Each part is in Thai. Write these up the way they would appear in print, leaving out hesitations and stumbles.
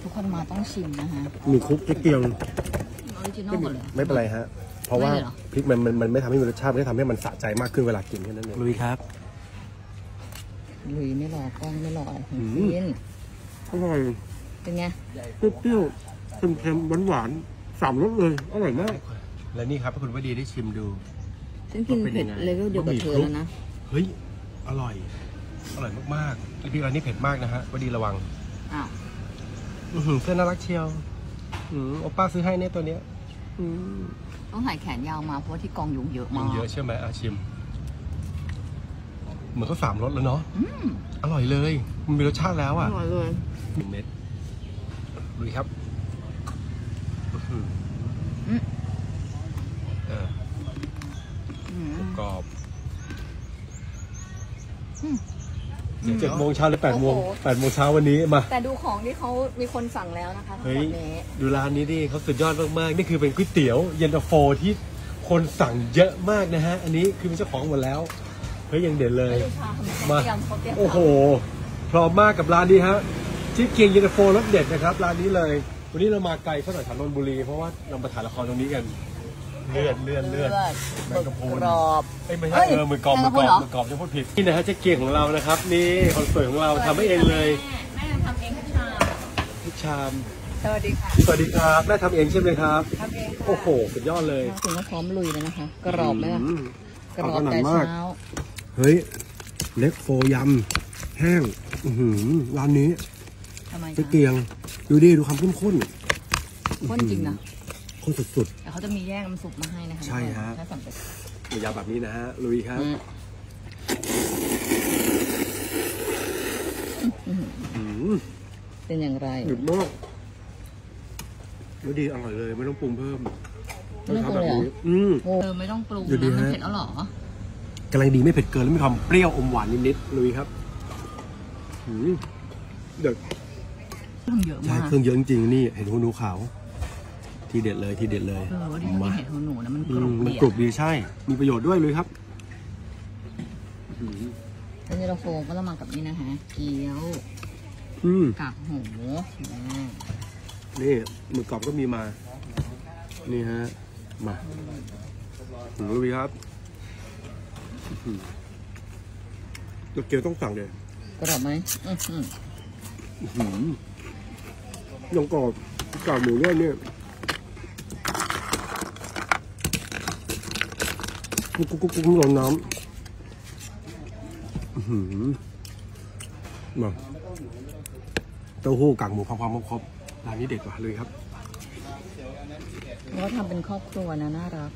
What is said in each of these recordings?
ทุกคนมาต้องชิมนะฮะมีคลุกพริกเกลียวออริจินอลก่อนเลยไม่เป็นไรฮะเพราะว่าพริกมันไม่ทำให้มีรสชาติไม่ทำให้มันสะใจมากขึ้นเวลากินแค่นั้นเองลุยครับลุยไม่รอกล้องไม่รอกินอร่อยเป็นไงเปรี้ยวเค็มๆหวานๆ3 รสเลยอร่อยมากและนี่ครับคุณวดีได้ชิมดูฉันกินเผ็ดเลเวลเดียวกับเธอแล้วนะเฮ้ยอร่อยมากๆพริกร้านนี้เผ็ดมากนะฮะวดีระวังอ้าวเสื้อน่ารักเชียวโอป้าซื้อให้เนี่ยตัวเนี้ยต้องใส่แขนยาวมาเพราะว่าที่กองยุงเยอะมากเยอะใช่ไหมชิมเหมือนเขา3 รสแล้วเนาะอร่อยเลยมันมีรสชาติแล้วอ่ะอร่อยเลย 1 เม็ดดูครับกรอบ7 โมงเช้าหรือ8 โมงเช้าวันนี้มาแต่ดูของที่เขามีคนสั่งแล้วนะคะทั้งหมดนี้ดูร้านนี้ดิเขาสุดยอดมากๆนี่คือเป็นก๋วยเตี๋ยวเย็นตาโฟที่คนสั่งเยอะมากนะฮะอันนี้คือเป็นเจ้าของหมดแล้วเฮ้ยยังเด่นเลยมาโอ้โหพร้อมมากกับร้านนี้ฮะที่เกียงเย็นตาโฟรสเด็ดนะครับร้านนี้เลยวันนี้เรามาไกลสักหน่อยจากนนทบุรีเพราะว่าเรามาถ่ายละครตรงนี้กันเลือดแมงกะพรุนกรอบไม่ใช่มือกรอบจะพูดผิดนี่นะฮะเจ๊เกียงของเรานะครับนี่คนสวยของเราทำให้เองเลยแม่ทำเองทุกชามสวัสดีครับแม่ทำเองใช่ไหมครับทำเองโอ้โหสุดยอดเลยถึงก็พร้อมลุยเลยนะคะกรอบไหมล่ะกรอบแต่เช้าเฮ้ยเล็กโฟยำแห้งร้านนี้เจ๊เกียงดูดิดูความข้นจริงนะข้นสุดๆแต่เขาจะมีแยกน้ำซุปมาให้นะคะใช่ฮะยาวแบบนี้นะฮะลุยครับเป็นอย่างไรหนึบมากแล้วดีอร่อยเลยไม่ต้องปรุงเพิ่มไม่ต้องปรุงเลยไม่ต้องปรุงนะมันเผ็ดแล้วหรอกำลังดีไม่เผ็ดเกินแล้วมีความเปรี้ยวอมหวานนิดๆลุยครับเด็ดเครื่องเยอะมากเครื่องเยอะจริงๆนี่เห็ดหูหนูขาวทีเด็ดเลยมาเห็ดหูหนูนะมันกรุบดีใช่มีประโยชน์ด้วยเลยครับแล้วเย็นตาโฟก็ต้องมากับนี่นะฮะเกี๊ยวกากหมูนี่หมึกกรอบก็มีมานี่ฮะมาลุยครับตัวเกี๊ยวต้องสั่งเลยกรอบไหมยังกรอบกากหมูเนี่ยกุ้งร้อนน้ำมาเต้าหู้กากหมูความครบร้านนี้เด็ดกว่าเลยครับแล้วทำเป็นครอบครัวนะน่ารัก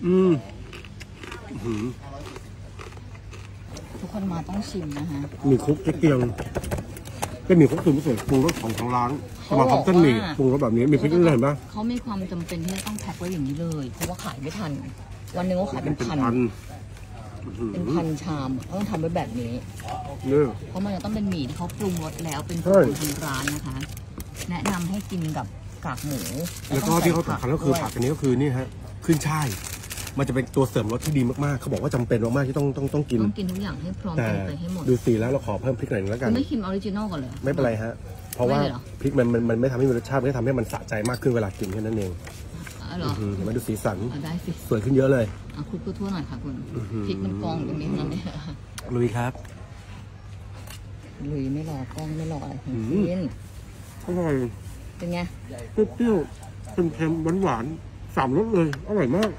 ทุกคนมาต้องชิมนะฮะมีคลุกเจ๊เกียงก็มีคลุกส่วนผสมปรุงรสของทางร้านมาทำเส้นหมี่ปรุงรสแบบนี้มีพริกด้วยเห็นปะเขามีความจำเป็นที่จะต้องแพ็คไว้อย่างนี้เลยเพราะว่าขายไม่ทันวันนึงเขาขายเป็นพันชามต้องทำไว้แบบนี้เพราะมันจะต้องเป็นหมี่ที่เขาปรุงรสแล้วเป็นสูตรของร้านนะคะแนะนำให้กินกับกากหมูแล้วก็ที่เขาสำคัญก็คือผักอันนี้ก็คือนี่ฮะขึ้นช่ายมันจะเป็นตัวเสริมรสที่ดีมากๆเขาบอกว่าจำเป็นมากๆที่ต้องกินทุกอย่างให้พร้อมกันไปให้หมดดูสีแล้วเราขอเพิ่มพริกหน่อยแล้วกันไม่ชิมออริจินอลก่อนเลยไม่เป็นไรฮะเพราะว่าพริกมันไม่ทำให้มีรสชาติไม่ทำให้มันสะใจมากขึ้นเวลากินแค่นั้นเองมาดูสีสันสวยขึ้นเยอะเลยคุณทั่วหน่อยค่ะคุณพริกมันกองตรงนี้นั่นเองลุยครับลุยไม่รอกล้องไม่รอกินอร่อยเป็นไงเปรี้ยวเค็มๆหวานๆ3 รสเลยอร่อยมาก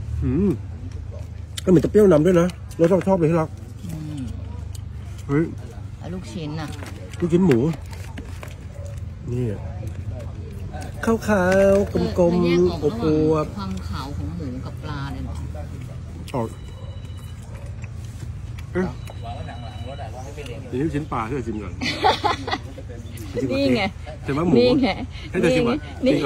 ก็เหมือนจะเปรี้ยวนำด้วยนะเราชอบเลยที่รักเฮ้ยลูกชิ้นน่ะลูกชิ้นหมูนี่ขาวๆกลมๆอบอวบความขาวของหมูกับปลาเลยเหรอนี่ลูกชิ้นปลาให้เราชิมก่อนนี่ไงแต่ว่าหมูให้เราชิมก่อน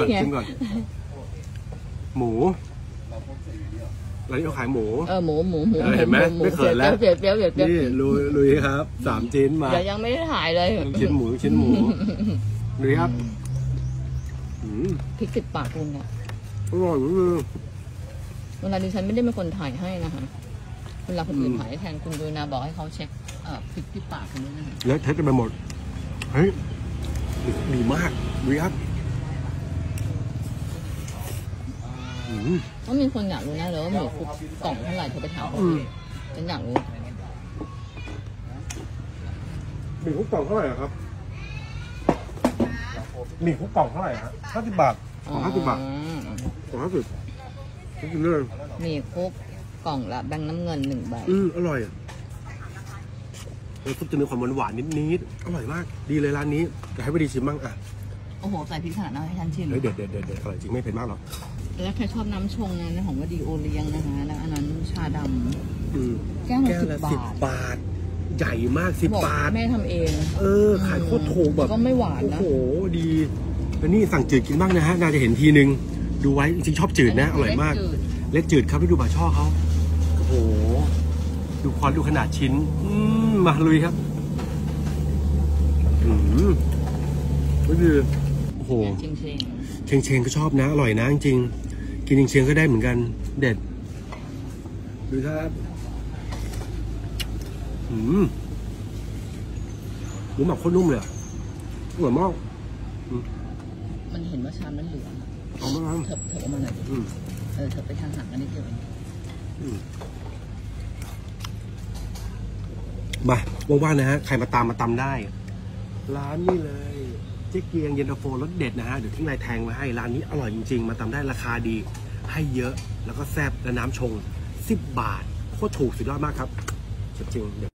หมูร้านนี้เขาขายหมูหมูเห็นไหมไม่เขินแล้วเดี๋ยวนี่ลุยครับ3 ชิ้นมาเดี๋ยวยังไม่ได้ถ่ายเลยชิ้นหมูลุยครับพริกติดปากคุณเนี่ยอร่อยมากเวลาดิฉันไม่ได้เป็นคนถ่ายให้นะคะเวลาคนอื่นถ่ายแทนคุณดูนะบอกให้เขาเช็คพริกติดปากคุณด้วยนะคะแล้วเทสกันไปหมดเฮ้ยดีมากลุยครับก็มีคนอยากรู้นะเลยว่าหมี่คุกกล่องเท่าไหร่เธอไปถามเขาฉันอยากรู้หมี่คุกกล่องเท่าไหร่ครับหมี่คุกกล่องเท่าไหร่ฮะ50 บาทของ50 บาทของ50กินเลยหมี่คุกกล่องละแบงค์น้ำเงิน1 ใบอร่อยน้ำซุปจะมีความหวานนิดอร่อยมากดีเลยร้านนี้จะให้ไปดีชิมบ้างอ่ะโอ้โหใส่พริกขนาดนั้นให้ฉันชิมเด็ดอร่อยจริงไม่เผ็ดมากหรอกแล้วใครชอบน้ำชงนะของว่าดีโอเลี้ยงนะคะแล้วอันนั้นชาดำแก้วละ10 บาทใหญ่มาก10 บาทแม่ทำเองขายโคตรถูกแบบก็ไม่หวานนะโอ้โหดีแล้วนี่สั่งจืดกินบ้างนะฮะน่าจะเห็นทีนึงดูไว้จริงๆชอบจืดนะอร่อยมากเล็กจืดครับไปดูบะช่อเขาโอ้โหดูความดูขนาดชิ้นมาลุยครับก็คือโอ้โหเชงก็ชอบนะอร่อยนะจริงๆกินเชงก็ได้เหมือนกันเด็ดดูครับหมูหมักโคตรนุ่มเลยอร่อยมากมันเห็นว่าชามนั้นเหลือเอามาเถิบออกมาหน่อยเถิบไปทางห่างกันนิดเดียวมาว่างๆนะฮะใครมาตามได้ร้านนี้เลยเจ๊เกียงเย็นตาโฟรสเด็ดนะฮะเดี๋ยวทิ้งลายแทงมาให้ร้านนี้อร่อยจริงๆมาตามได้ราคาดีให้เยอะแล้วก็แซ่บและน้ำชง10 บาทโคตรถูกสุดยอดมากครับจริง